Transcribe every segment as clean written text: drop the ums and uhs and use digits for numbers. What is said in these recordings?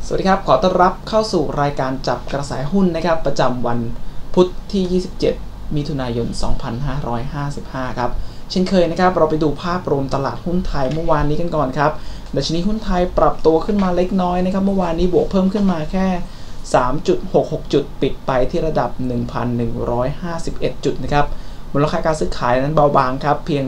สวัสดีครับขอต้อนรับเข้าสู่รายการจับกระแสหุ้นนะครับประจำวันพุธที่ 27 มิถุนายน 2555 ครับเช่นเคยนะครับเราไปดูภาพรวมตลาดหุ้นไทยเมื่อวานนี้กันก่อนครับดัชนีหุ้นไทยปรับตัวขึ้นมาเล็กน้อยนะครับเมื่อวานนี้บวกเพิ่มขึ้นมาแค่ 3.66 จุดปิดไปที่ระดับ 1,151 จุดนะครับมูลค่าการซื้อขายนั้นเบาบางครับเพียง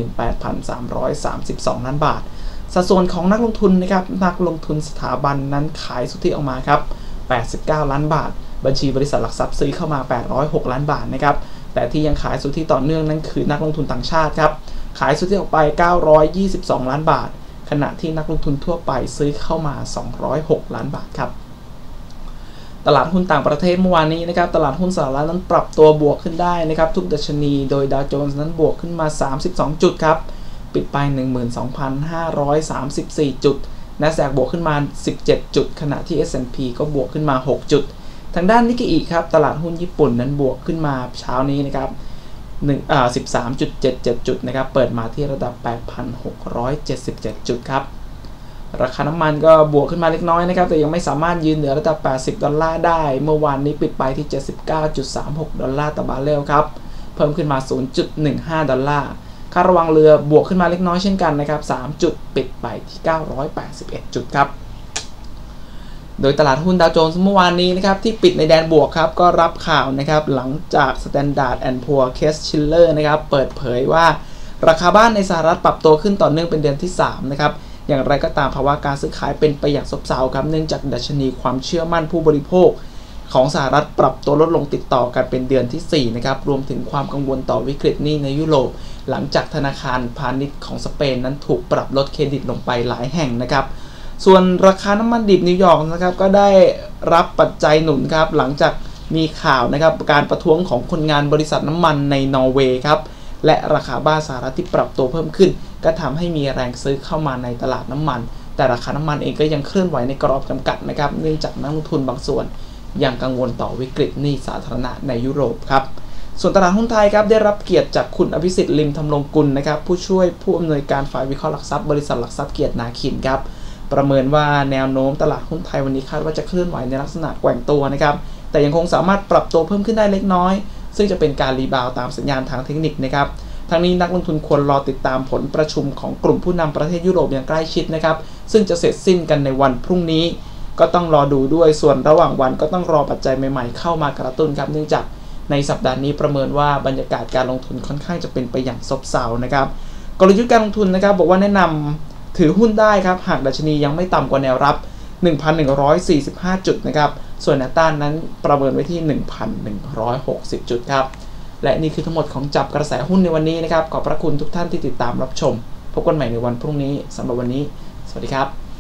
18,332 ล้านบาทสัดส่วนของนักลงทุนนะครับนักลงทุนสถาบันนั้นขายสุทธิออกมาครับ89 ล้านบาทบัญชีบริษัทหลักทรัพย์ซื้อเข้ามา806 ล้านบาทนะครับแต่ที่ยังขายสุทธิต่อเนื่องนั้นคือนักลงทุนต่างชาติครับขายสุทธิออกไป922 ล้านบาทขณะที่นักลงทุนทั่วไปซื้อเข้ามา206 ล้านบาทครับตลาดหุ้นต่างประเทศเมื่อวานนี้นะครับตลาดหุ้นสหรัฐนั้นปรับตัวบวกขึ้นได้นะครับทุกดัชนีโดยดาวโจนส์นั้นบวกขึ้นมา32 จุดครับปิดไป 12,534 จุด NASDAQ บวกขึ้นมา17 จุดขณะที่ S&P ก็บวกขึ้นมา6 จุดทางด้านนิกเกอิครับตลาดหุ้นญี่ปุ่นนั้นบวกขึ้นมาเช้านี้นะครับ13.77 จุดนะครับเปิดมาที่ระดับ 8,677 จุดครับราคาน้ำมันก็บวกขึ้นมาเล็กน้อยนะครับแต่ยังไม่สามารถยืนเหนือระดับ$80ได้เมื่อวานนี้ปิดไปที่ $79.36 ต่อบาร์เรลครับเพิ่มขึ้นมา $0.15ค่าระวังเรือบวกขึ้นมาเล็กน้อยเช่นกันนะครับ3 จุดปิดไปที่981 จุดครับโดยตลาดหุ้นดาวโจนส์เมื่อวานนี้นะครับที่ปิดในแดนบวกครับก็รับข่าวนะครับหลังจาก Standard & Poor's Case-Shiller นะครับเปิดเผยว่าราคาบ้านในสหรัฐปรับตัวขึ้นต่อเนื่องเป็นเดือนที่3นะครับอย่างไรก็ตามภาวะการซื้อขายเป็นไปอย่างซบเซาครับเนื่องจากดัชนีความเชื่อมั่นผู้บริโภคของสหรัฐปรับตัวลดลงติดต่อกันเป็นเดือนที่4นะครับรวมถึงความกังวลต่อวิกฤตหนี้ในยุโรปหลังจากธนาคารพาณิชย์ของสเปนนั้นถูกปรับลดเครดิตลงไปหลายแห่งนะครับส่วนราคาน้ำมันดิบนิวยอร์กนะครับก็ได้รับปัจจัยหนุนครับหลังจากมีข่าวนะครับการประท้วงของคนงานบริษัทน้ำมันในนอร์เวย์ครับและราคาบ้านสหรัฐที่ปรับตัวเพิ่มขึ้นก็ทำให้มีแรงซื้อเข้ามาในตลาดน้ำมันแต่ราคาน้ำมันเองก็ยังเคลื่อนไหวในกรอบจำกัดนะครับเนื่องจากนักลงทุนบางส่วนยังกังวลต่อวิกฤตหนี้สาธารณะในยุโรปครับส่วนตลาดหุ้นไทยครับได้รับเกียรติจากคุณอภิสิทธิ์ลิมธำรงกุลนะครับผู้ช่วยผู้อำนวยการฝ่ายวิเคราะห์หลักทรัพย์บริษัทหลักทรัพย์เกียรตินาคินครับประเมินว่าแนวโน้มตลาดหุ้นไทยวันนี้คาดว่าจะเคลื่อนไหวในลักษณะแกว่งตัวนะครับแต่ยังคงสามารถปรับตัวเพิ่มขึ้นได้เล็กน้อยซึ่งจะเป็นการรีบาวตามสัญญาณทางเทคนิคนะครับทั้งนี้นักลงทุนควรรอติดตามผลประชุมของกลุ่มผู้นำประเทศยุโรปอย่างใกล้ชิดนะครับซึ่งจะเสร็จสิ้นกันในวันพรุ่งนี้ก็ต้องรอดูด้วยส่วนระหว่างวันก็ต้องรอปัจจัยใหม่ๆเข้ามากระตุ้นครับเนื่องจากในสัปดาห์นี้ประเมินว่าบรรยากาศการลงทุนค่อนข้างจะเป็นไปอย่างซบเซานะครับกลยุทธ์การลงทุนนะครับบอกว่าแนะนำถือหุ้นได้ครับหากดัชนียังไม่ต่ำกว่าแนวรับ 1,145 จุดนะครับส่วนแนวต้านนั้นประเมินไว้ที่ 1,160 จุดครับและนี่คือทั้งหมดของจับกระแสหุ้นในวันนี้นะครับขอบพระคุณทุกท่านที่ติดตามรับชมพบกันใหม่ในวันพรุ่งนี้สำหรับวันนี้สวัสดีครับ